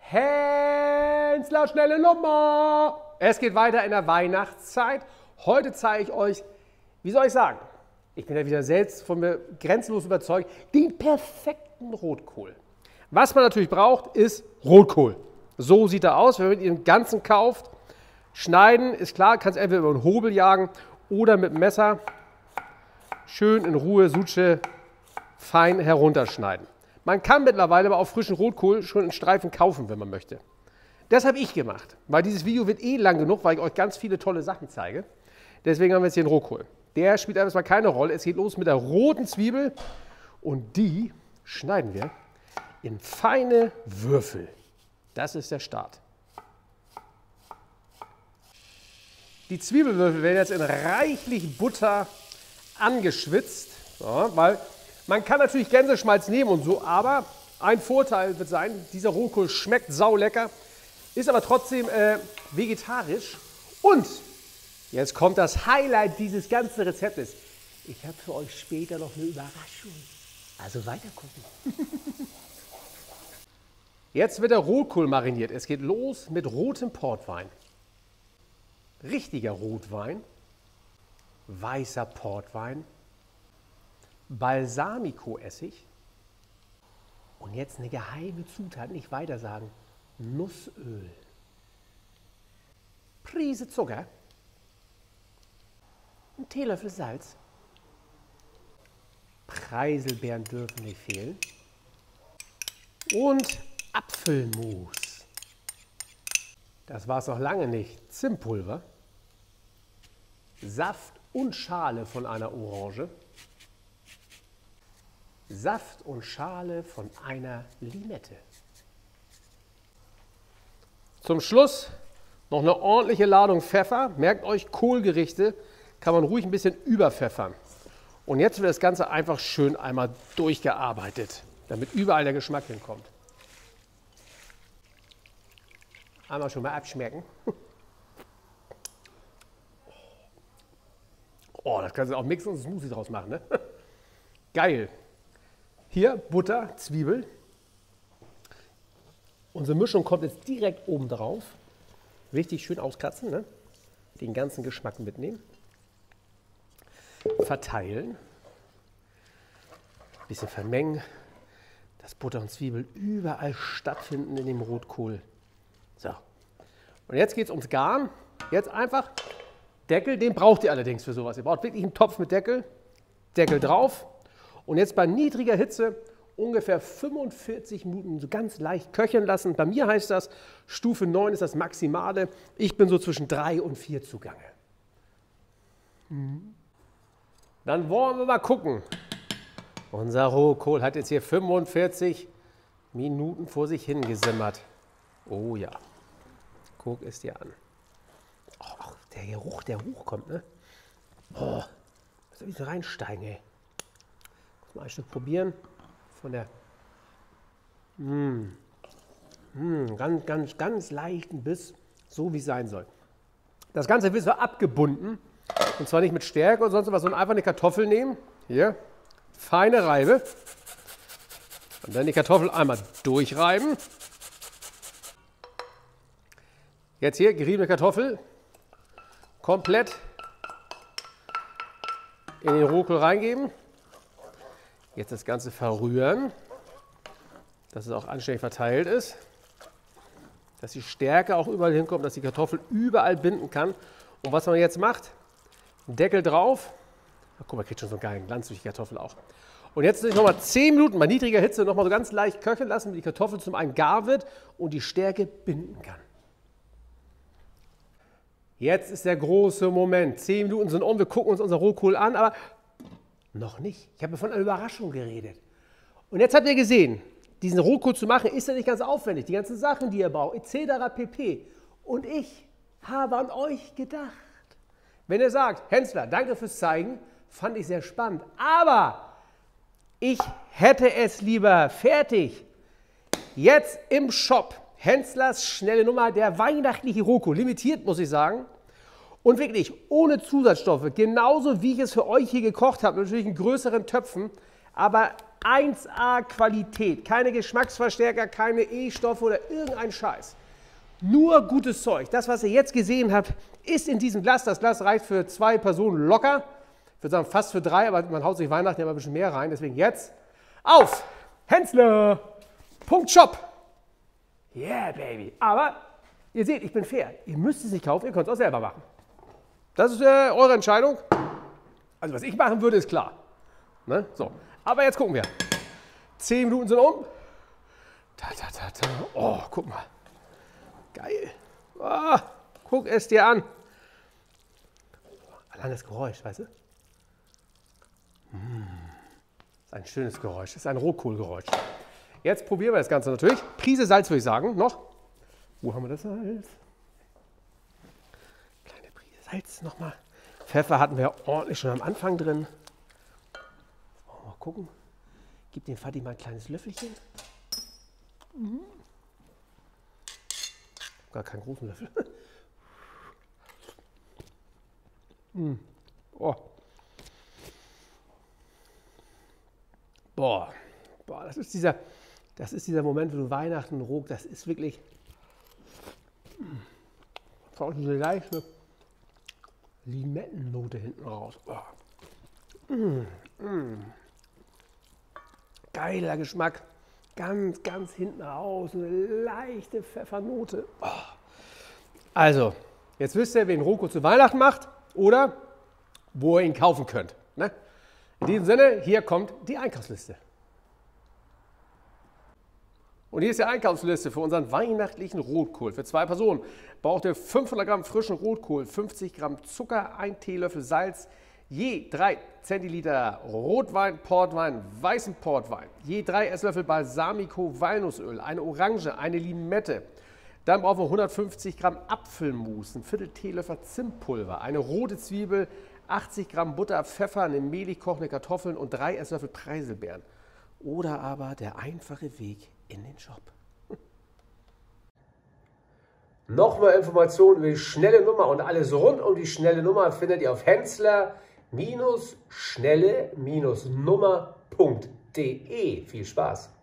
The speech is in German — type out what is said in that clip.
Hensler, schnelle Nummer! Es geht weiter in der Weihnachtszeit. Heute zeige ich euch, wie soll ich sagen, ich bin ja wieder selbst von mir grenzenlos überzeugt, den perfekten Rotkohl. Was man natürlich braucht, ist Rotkohl. So sieht er aus, wenn man ihn im Ganzen kauft. Schneiden ist klar, kannst entweder über einen Hobel jagen oder mit dem Messer schön in Ruhe, Sutsche, fein herunterschneiden. Man kann mittlerweile aber auch frischen Rotkohl schon in Streifen kaufen, wenn man möchte. Das habe ich gemacht, weil dieses Video wird eh lang genug, weil ich euch ganz viele tolle Sachen zeige. Deswegen haben wir jetzt hier einen Rotkohl. Der spielt erstmal keine Rolle. Es geht los mit der roten Zwiebel und die schneiden wir in feine Würfel. Das ist der Start. Die Zwiebelwürfel werden jetzt in reichlich Butter angeschwitzt, so, weil man kann natürlich Gänseschmalz nehmen und so, aber ein Vorteil wird sein, dieser Rotkohl schmeckt saulecker, ist aber trotzdem vegetarisch. Und jetzt kommt das Highlight dieses ganzen Rezeptes. Ich habe für euch später noch eine Überraschung. Also weiter gucken. Jetzt wird der Rotkohl mariniert. Es geht los mit rotem Portwein. Richtiger Rotwein, weißer Portwein, Balsamico-Essig und jetzt eine geheime Zutat, nicht weiter sagen, Nussöl, Prise Zucker, ein Teelöffel Salz, Preiselbeeren dürfen nicht fehlen und Apfelmus. Das war es noch lange nicht. Zimtpulver, Saft und Schale von einer Orange, Saft und Schale von einer Limette. Zum Schluss noch eine ordentliche Ladung Pfeffer. Merkt euch, Kohlgerichte kann man ruhig ein bisschen überpfeffern. Und jetzt wird das Ganze einfach schön einmal durchgearbeitet, damit überall der Geschmack hinkommt. Einmal schon mal abschmecken. Oh, das kannst du auch mixen und einen Smoothie draus machen, ne? Geil. Hier Butter, Zwiebel. Unsere Mischung kommt jetzt direkt oben drauf. Richtig schön auskratzen, ne? Den ganzen Geschmack mitnehmen. Verteilen. Ein bisschen vermengen, dass Butter und Zwiebel überall stattfinden in dem Rotkohl. So. Und jetzt geht es ums Garen. Jetzt einfach Deckel, den braucht ihr allerdings für sowas. Ihr braucht wirklich einen Topf mit Deckel. Deckel drauf. Und jetzt bei niedriger Hitze ungefähr 45 Minuten so ganz leicht köcheln lassen. Bei mir heißt das, Stufe 9 ist das Maximale. Ich bin so zwischen 3 und 4 zugange. Dann wollen wir mal gucken. Unser Rohkohl hat jetzt hier 45 Minuten vor sich hingesimmert. Oh ja. Guck es dir an. Oh, der Geruch, der hochkommt, ne? Oh, was soll ich so reinsteigen, ey? Muss mal ein Stück probieren. Von der ganz leichten Biss, so wie es sein soll. Das Ganze wird so abgebunden. Und zwar nicht mit Stärke oder sonst was, sondern einfach eine Kartoffel nehmen. Hier, feine Reibe. Und dann die Kartoffel einmal durchreiben. Jetzt hier, geriebene Kartoffel. Komplett in den Rotkohl reingeben. Jetzt das Ganze verrühren, dass es auch anständig verteilt ist. Dass die Stärke auch überall hinkommt, dass die Kartoffel überall binden kann. Und was man jetzt macht, Deckel drauf. Ach, guck mal, kriegt schon so einen geilen Glanz durch die Kartoffel auch. Und jetzt nochmal 10 Minuten bei niedriger Hitze nochmal so ganz leicht köcheln lassen, damit die Kartoffel zum einen gar wird und die Stärke binden kann. Jetzt ist der große Moment. 10 Minuten sind um, wir gucken uns unser Rotkohl an, aber noch nicht. Ich habe von einer Überraschung geredet. Und jetzt habt ihr gesehen, diesen Rotkohl zu machen, ist ja nicht ganz aufwendig. Die ganzen Sachen, die ihr braucht, etc. pp. Und ich habe an euch gedacht. Wenn ihr sagt, Hensler, danke fürs Zeigen, fand ich sehr spannend, aber ich hätte es lieber fertig. Jetzt im Shop, Henslers schnelle Nummer, der weihnachtliche Rotkohl, limitiert muss ich sagen. Und wirklich ohne Zusatzstoffe, genauso wie ich es für euch hier gekocht habe, natürlich in größeren Töpfen, aber 1A Qualität. Keine Geschmacksverstärker, keine E-Stoffe oder irgendein Scheiß. Nur gutes Zeug. Das, was ihr jetzt gesehen habt, ist in diesem Glas. Das Glas reicht für 2 Personen locker. Ich würde sagen fast für 3, aber man haut sich Weihnachten ja mal ein bisschen mehr rein. Deswegen jetzt auf Hensler.shop. Yeah, baby. Aber ihr seht, ich bin fair. Ihr müsst es nicht kaufen, ihr könnt es auch selber machen. Das ist eure Entscheidung. Also was ich machen würde, ist klar. Ne? So. Aber jetzt gucken wir. 10 Minuten sind um. Oh, guck mal. Geil. Oh, guck es dir an. Allein das Geräusch, weißt du? Das ist ein schönes Geräusch. Das ist ein Rotkohlgeräusch. Jetzt probieren wir das Ganze natürlich. Prise Salz würde ich sagen. Noch. Wo haben wir das Salz? Kleine Prise Salz nochmal. Pfeffer hatten wir ordentlich schon am Anfang drin. Mal gucken. Gib dem Vati mal ein kleines Löffelchen. Gar keinen großen Löffel. Oh. Boah, das ist dieser Moment, wo du Weihnachten rogt, das ist wirklich auch diese leichte Limettennote hinten raus. Oh. Geiler Geschmack. Ganz, ganz hinten raus, eine leichte Pfeffernote. Oh. Also, jetzt wisst ihr, wen Rocco zu Weihnachten macht oder wo ihr ihn kaufen könnt. Ne? In diesem Sinne, hier kommt die Einkaufsliste. Und hier ist die Einkaufsliste für unseren weihnachtlichen Rotkohl. Für 2 Personen braucht ihr 500 Gramm frischen Rotkohl, 50 Gramm Zucker, 1 Teelöffel Salz, je 3 Zentiliter Rotwein, Portwein, weißen Portwein, je 3 Esslöffel Balsamico Walnussöl, eine Orange, eine Limette. Dann brauchen wir 150 Gramm Apfelmus, ein Viertel Teelöffel Zimtpulver, eine rote Zwiebel, 80 Gramm Butter, Pfeffer, eine mehlig kochende Kartoffeln und 3 Esslöffel Preiselbeeren. Oder aber der einfache Weg in den Shop. Nochmal Informationen über die schnelle Nummer und alles rund um die schnelle Nummer findet ihr auf Hensler-schnelle-nummer.de. Viel Spaß!